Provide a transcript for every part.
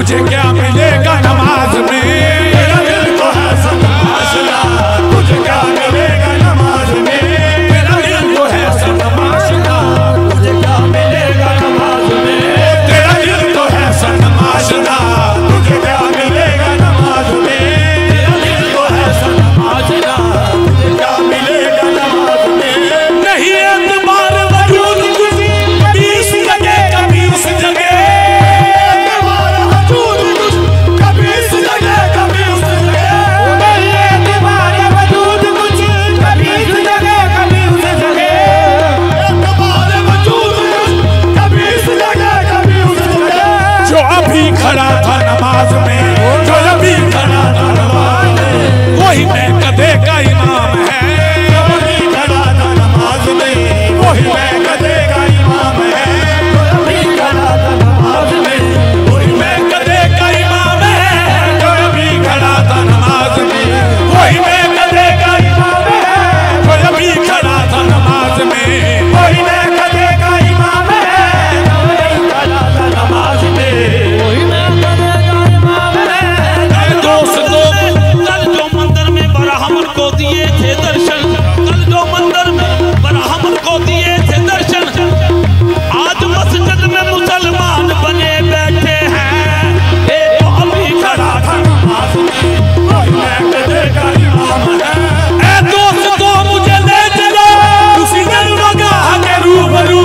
तुझे क्या मिलेगा नमाज में, तेरा दिल तो है सनमाशना, तुझे क्या मिलेगा नमाज में, तेरा दिल तो है सनमाशना, तुझे क्या मिलेगा नमाज में, तेरा दिल तो है सनमाशना, तुझे क्या मिलेगा नमाज में, तेरा दिल तो है सनमाशना, तुझे क्या मिलेगा नमाज में। नहीं एतबार वजूद कुछ कभी इस जगह कभी उस जगह, एतबार वजूद कुछ कभी इस जगह कभी उस जगह, नहीं एतबार वजूद कुछ कभी इस जगह कभी उस जगह, एतबार वजूद कुछ कभी इस जगह कभी उस जगह। जो अभी खड़ा था नमाज में, जो अभी खड़ा था नमाज में, वही मैं कदे का इमाम है, जो अभी खड़ा था नमाज में, वही मैं कदे का इमाम है, जो अभी खड़ा था नमाज में, वही मैं कदे का इमाम है, जो अभी खड़ा था नमाज में, वही मैं कदे का इमाम है, जो अभी खड़ा था नमाज में, वही मैं कदे का इमाम है, जो अभी खड़ा था नमाज में, वही मैं कदे का इमाम है। दोस्तों कल जो मंदिर में बराहमन को दिए थे दर्शन, कल जो मंदिर में बराहमन को दिए थे दर्शन, आज मस्जिद में मुसलमान बने बैठे हैं। एक तो अभी खड़ा था नमाज में, वही मैं कदे का इमाम है। ए दोस्तों मुझे ले चलो उसी जलवगाह के रूबरू,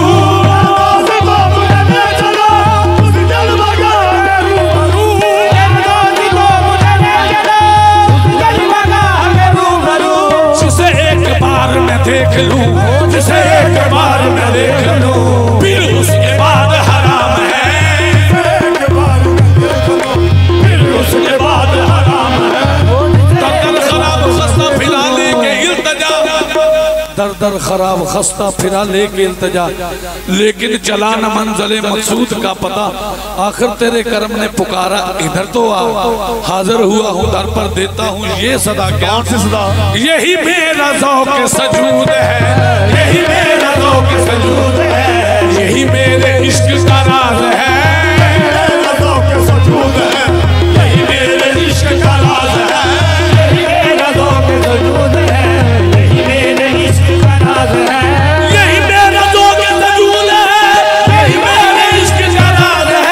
जिसे एक बार मैं देख लूं, जिसे एक बार मैं देख लूं, फिर उसके बाद हराम है, एक बार मैं देख लूं, फिर उसके बाद हराम है। दर खराब खस्ता फिरा लेके इल्तजा, दर खराब खस्ता फिरा लेके इल्तजा, लेकिन चला न मंज़िले मकसूद का पता, आखिर तेरे करम ने पुकारा इधर तो आ, हाजिर हुआ हूँ दर पर देता हूँ ये सदा। क्या सदा यही मेरा ज़ौक़ सजूद है, यही मेरा ज़ौक़ सजूद है, यही मेरे इश्क का राज है, मेरा ज़ौक़ सजूद है, यही मेरे इश्क का राज है, यही मेरा ज़ौक़ सजूद है, यही मेरे इश्क का राज है, यही मेरा ज़ौक़ सजूद है, यही मेरे इश्क का राज है।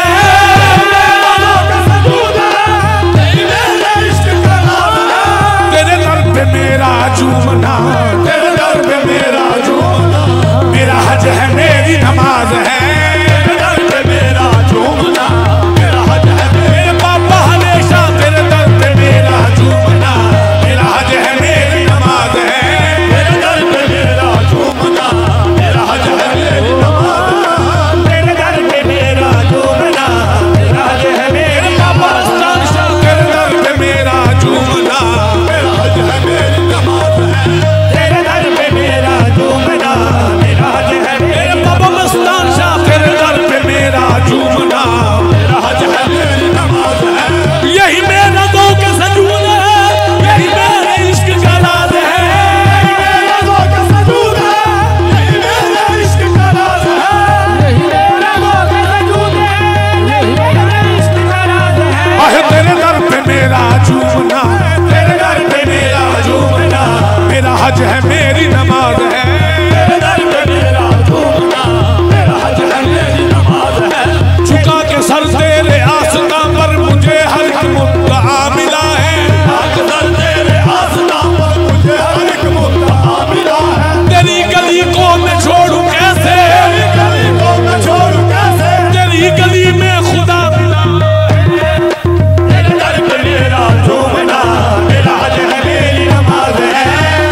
तेरे दर पे मेरा झूमना, तेरे दर पे मेरा झूमना, मेरा हज है मेरी नमाज है, तेरे दर पे मेरा झूमना, मेरा हज है मेरे पापा हमेशा तेरे दर पे मेरा झूमना, मेरा हज है मेरी नमाज है, तेरे दर पे मेरा झूमना, मेरा हज है मेरी नमाज, तेरे दर पे मेरा झूमना, मेरा हज है मेरी नमाज, तेरे दर पे मेरा झूमना, मेरा हज है मेरी नमाज है, तेरे दर पे मेरा झूमना, मेरा हज है मेरे पापा मस्तान शाह तेरे दर पे मेरा झूमना, मेरा हज है मेरी नमाज है, यही मेरा ज़ौक़ सजूद है, यही मेरे इश्क का राज है, मेरा ज़ौक़ सजूद है, यही मेरा इश्क का राज है, यही मेरा ज़ौक़ सजूद है, यही मेरा इश्क का राज है, आहे तेरे दर पे मेरा झूमना, तेरे दर पे मेरा झूमना, मेरा हज है मेरी नमाज है, तेरे दर पे मेरा झूमना, मेरा हज है मेरी नमाज है, झुका के सर तेरे आस्था पर मुझे हर एक मुद्दा मिला है, अक्सर तेरे आस्था पर मुझे हर एक मुद्दा मिला है, तेरी गली को मैं छोड़ूं कैसे, तेरी गली को मैं छोड़ूं कैसे, तेरी गली में खुदा मिला, तेरे दर पे मेरा झूमना, मेरा हज है मेरी नमाज है,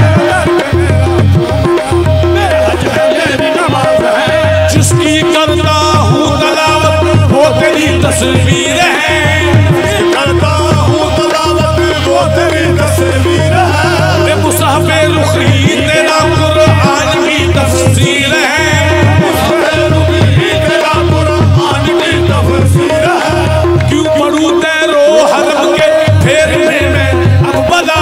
मेरा हज है मेरी नमाज है, जिसकी करता हूँ तलावत वो तेरी तस्वीर है, करता हूँ तलावत वो तेरी तस्वीर है, मैं मुसाफ़े रुखी तेरा कुरान की तफसीर है, तेरा कुरान की तफसीर है, क्यों पढ़ूं तेरो हरम के फेरने में अब बला,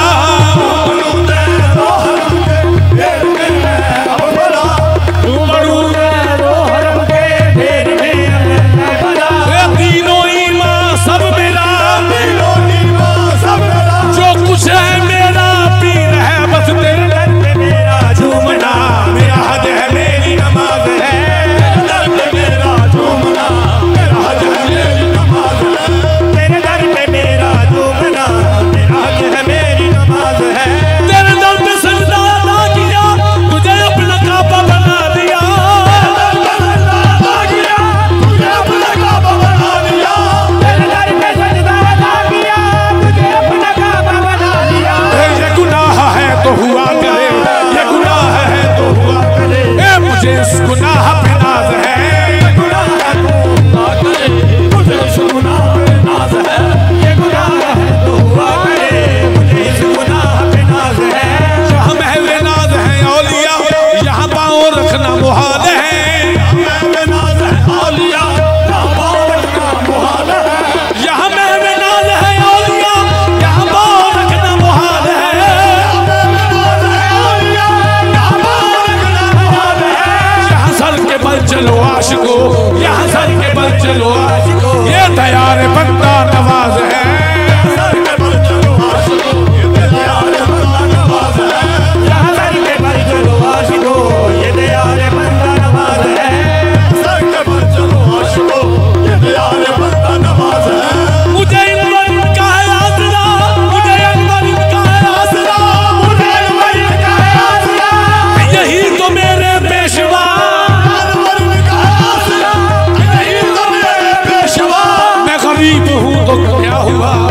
क्यों पढ़ूं तेरो हरम के फेर में अब बला, तीनों ईमान इस गुनाह पे नाज है, मुझे इस गुनाह पे नाज है, ये गुनाह है तो हुआ करे, मुझे इस गुनाह पे नाज है। जहाँ महवे नाज है औलिया, यहाँ पाँव रखना मुहाल है। महवे नाज है औलिया, यहाँ पाँव रखना मुहाल है। यहाँ महवे नाज है औलिया, यहाँ पाँव रखना मुहाल है। यहाँ सर के बल चलो आशिको, यहाँ सर के बल चलो आशिको, ये तैयार बंदा नवाज है। सर के बल चलो आशिको, ये तैयार बंदा नवाज है। यहाँ सर के बल चलो आशिको, ये तैयार बंदा नवाज है। सर के बल चलो आशिको, ये तैयार बंदा नवाज है। मुझे अनवर का है आसरा, मुझे अनवर का है आसरा, मुझे अनवर का है आसरा, यही तो मेरे पेशवा। अनवर का है आसरा, यही तो मेरे पेशवा। मैं गरीब हूँ तो क्या हुआ,